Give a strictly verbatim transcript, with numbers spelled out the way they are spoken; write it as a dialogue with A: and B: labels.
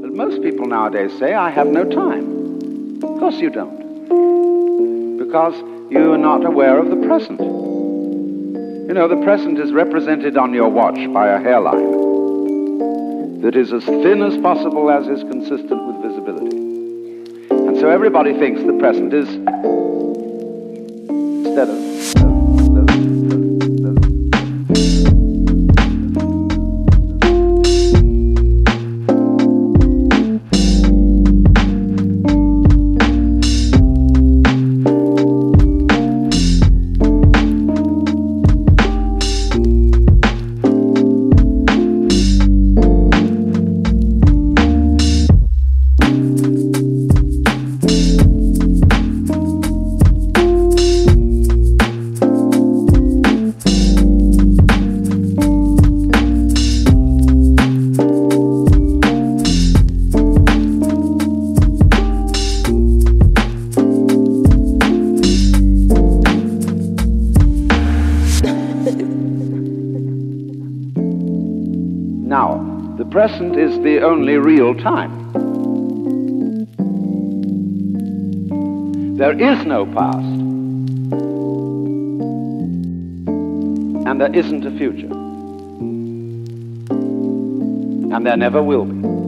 A: But most people nowadays say, I have no time. Of course you don't. Because you are not aware of the present. You know, the present is represented on your watch by a hairline that is as thin as possible as is consistent with visibility. And so everybody thinks the present is, instead of, of, of, of, of Now, the present is the only real time. There is no past, and there isn't a future, and there never will be.